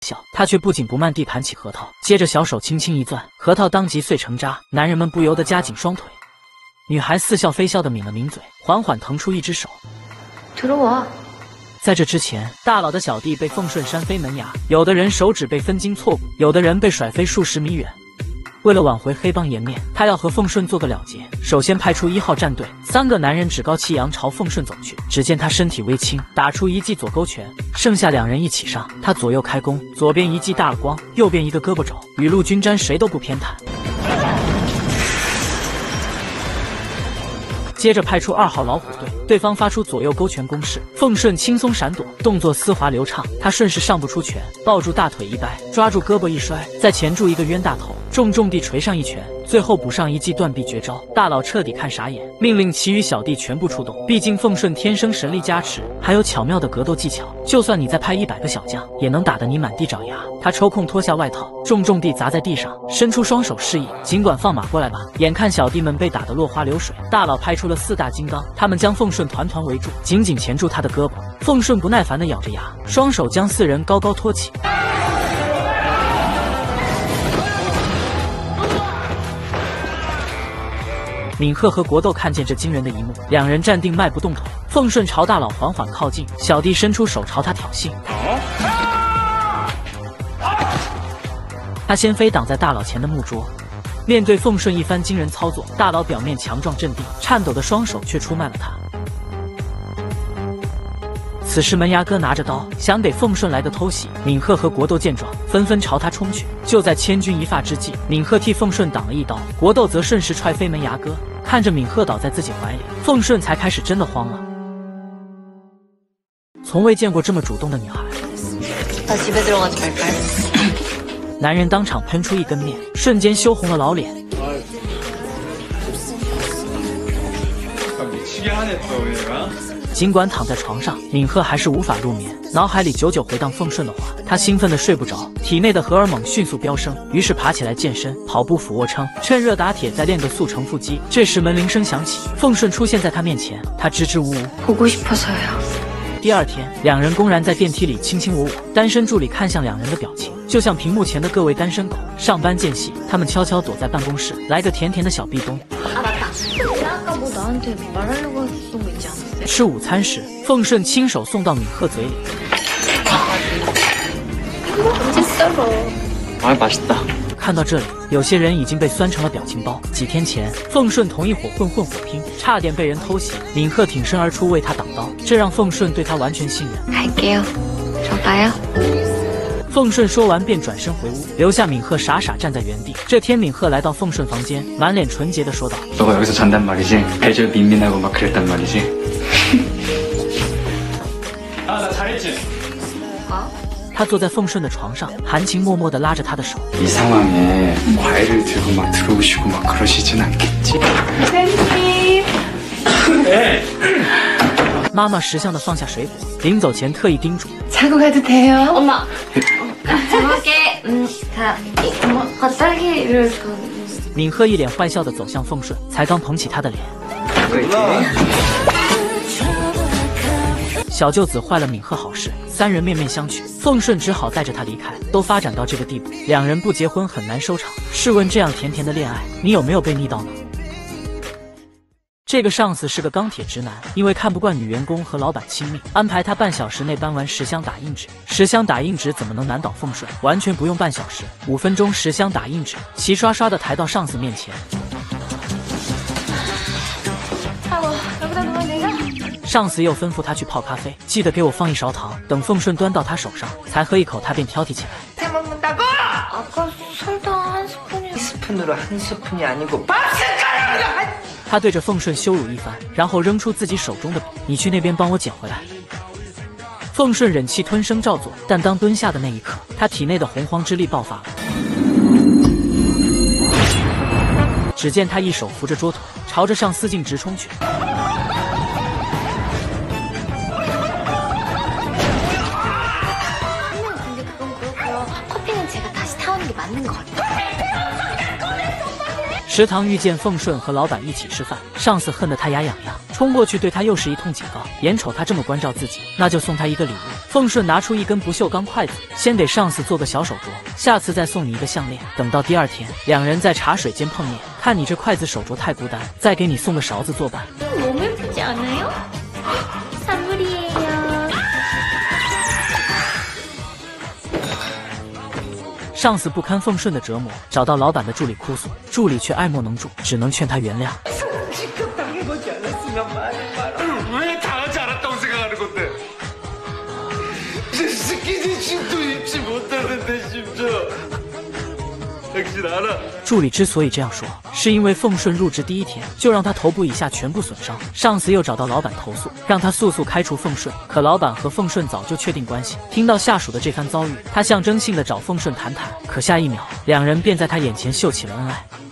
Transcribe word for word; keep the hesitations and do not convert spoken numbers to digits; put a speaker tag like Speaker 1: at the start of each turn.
Speaker 1: 笑，他却不紧不慢地盘起核桃，接着小手轻轻一攥，核桃当即碎成渣。男人们不由得夹紧双腿。女孩似笑非笑地抿了抿嘴，缓缓腾出一只手。在这之前，大佬的小弟被凤顺扇飞门牙，有的人手指被分筋错骨，有的人被甩飞数十米远。为了挽回黑帮颜面，他要和凤顺做个了结。首先派出一号战队，三个男人趾高气扬朝凤顺走去。只见他身体微轻，打出一记左勾拳，剩下两人一起上。他左右开弓，左边一记大耳光，右边一个胳膊肘，雨露均沾，谁都不偏袒。接着派出二号老虎队，对方发出左右勾拳攻势，凤顺轻松闪躲，动作丝滑流畅。他顺势上不出拳，抱住大腿一掰，抓住胳膊一摔，再前住一个冤大头，重重地捶上一拳，最后补上一记断臂绝招。大佬彻底看傻眼，命令其余小弟全部出动。毕竟凤顺天生神力加持，还有巧妙的格斗技巧，就算你再派一百个小将，也能打得你满地找牙。他抽空脱下外套，重重地砸在地上，伸出双手示意，尽管放马过来吧。眼看小弟们被打得落花流水，大佬派出了四大金刚，他们将凤顺团团围住，紧紧钳住他的胳膊。凤顺不耐烦地咬着牙，双手将四人高高托起。敏赫和国斗看见这惊人的一幕，两人站定迈不动腿。凤顺朝大佬缓缓靠近，小弟伸出手朝他挑衅。他先飞挡在大佬前的木桌。面对凤顺一番惊人操作，大佬表面强壮镇定，颤抖的双手却出卖了他。此时门牙哥拿着刀想给凤顺来个偷袭，敏赫和国斗见状纷纷朝他冲去。就在千钧一发之际，敏赫替凤顺挡了一刀，国斗则顺势踹飞门牙哥。看着敏赫倒在自己怀里，凤顺才开始真的慌了。从未见过这么主动的女孩。男人当场喷出一根面，瞬间羞红了老脸。尽管躺在床上，敏赫还是无法入眠，脑海里久久回荡凤顺的话，他兴奋的睡不着，体内的荷尔蒙迅速飙升，于是爬起来健身、跑步、俯卧撑，趁热打铁，再练个速成腹肌。这时门铃声响起，凤顺出现在他面前，他支支吾吾。第二天，两人公然在电梯里卿卿我我，单身助理看向两人的表情，就像屏幕前的各位单身狗。上班间隙，他们悄悄躲在办公室，来个甜甜的小壁咚。吃午餐时，凤顺亲手送到敏赫嘴里。看到这里，有些人已经被酸成了表情包。几天前，凤顺同一伙混混火拼，差点被人偷袭，敏赫挺身而出为他挡刀，这让凤顺对他完全信任。凤顺说完便转身回屋，留下敏赫傻傻站在原地。这天，敏赫来到凤顺房间，满脸纯洁地说道：“他坐在凤顺的床上，含情脉脉地拉着他的手。妈妈识相地放下水果，临走前特意叮嘱：“엄마。”敏赫一脸坏笑地走向凤顺，才刚捧起他的脸。小舅子坏了敏赫好事，三人面面相觑，凤顺只好带着他离开。都发展到这个地步，两人不结婚很难收场。试问这样甜甜的恋爱，你有没有被腻到呢？这个上司是个钢铁直男，因为看不惯女员工和老板亲密，安排他半小时内搬完十箱打印纸。十箱打印纸怎么能难倒凤顺？完全不用半小时，五分钟十箱打印纸，齐刷刷的抬到上司面前。上司又吩咐他去泡咖啡，记得给我放一勺糖。等凤顺端到他手上，才喝一口，他便挑剔起来。他对着凤顺羞辱一番，然后扔出自己手中的笔：“你去那边帮我捡回来。”凤顺忍气吞声照做，但当蹲下的那一刻，他体内的洪荒之力爆发了。只见他一手扶着桌腿，朝着上司径直冲去。食堂遇见凤顺和老板一起吃饭，上司恨得他牙痒痒， 冲过去对他又是一通警告，眼瞅他这么关照自己，那就送他一个礼物。凤顺拿出一根不锈钢筷子，先给上司做个小手镯，下次再送你一个项链。等到第二天，两人在茶水间碰面，看你这筷子手镯太孤单，再给你送个勺子作伴。
Speaker 2: 너무 예쁘지 않아요? 선물이에요.
Speaker 1: 上司不堪凤顺的折磨，找到老板的助理哭诉，助理却爱莫能助，只能劝他原谅。
Speaker 3: 왜 당하지 않았다고 생각하는 건데? 내 새끼들 힘도 잊지 못하는데 심지어 당신 알아?
Speaker 1: 助理之所以这样说，是因为凤顺入职第一天就让他头部以下全部损伤，上司又找到老板投诉，让他速速开除凤顺。可老板和凤顺早就确定关系，听到下属的这番遭遇，他象征性的找凤顺谈谈，可下一秒，两人便在他眼前秀起了恩爱。